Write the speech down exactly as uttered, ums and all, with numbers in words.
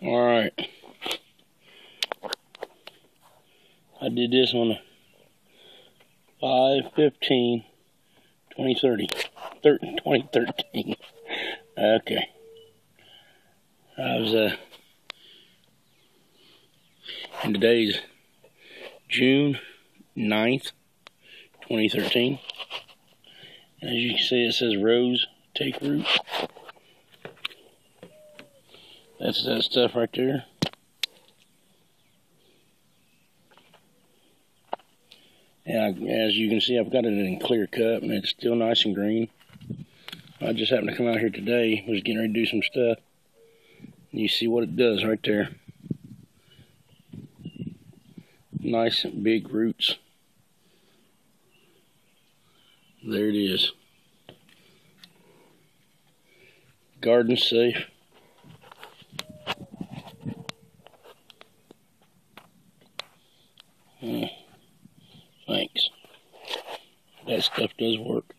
All right. I did this on five fifteen twenty thirteen. Okay. I was, uh, and today's June ninth, twenty thirteen. And as you can see, it says Rose Take Root. That's that stuff right there. And I, as you can see, I've got it in clear cut, and it's still nice and green. I just happened to come out here today, was getting ready to do some stuff. And you see what it does right there. Nice big roots. There it is. Garden safe. Uh, thanks. That stuff does work.